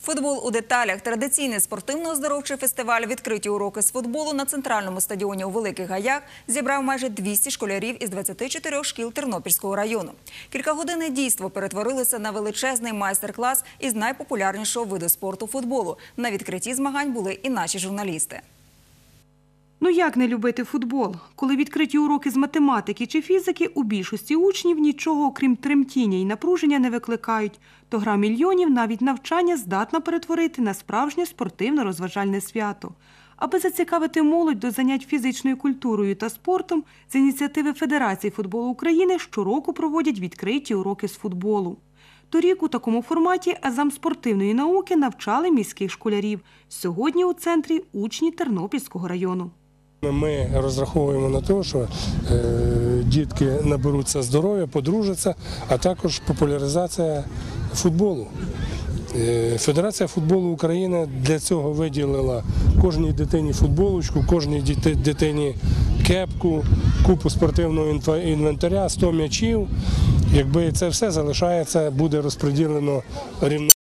Футбол у деталях. Традиційний спортивно-оздоровчий фестиваль «Відкриті уроки з футболу» на центральному стадіоні у Великих Гаях зібрав майже 200 школярів із 24 шкіл Тернопільського району. Кількагодинне дійство перетворилося на величезний майстер-клас із найпопулярнішого виду спорту – футболу. На відкритті змагань були і наші журналісти. Ну як не любити футбол? Коли відкриті уроки з математики чи фізики, у більшості учнів нічого, окрім тремтіння і напруження, не викликають. То гра мільйонів навіть навчання здатна перетворити на справжнє спортивно-розважальне свято. Аби зацікавити молодь до занять фізичною культурою та спортом, з ініціативи Федерації футболу України щороку проводять відкриті уроки з футболу. Торік у такому форматі азам спортивної науки навчали міських школярів. Сьогодні у центрі учні Тернопільського району. Ми розраховуємо на те, що дітки наберуться здоров'я, подружаться, а також популяризація футболу. Федерація футболу України для цього виділила кожній дитині футболочку, кожній дитині кепку, купу спортивного інвентаря, 100 м'ячів. Якби це все залишається, буде розподілено рівно.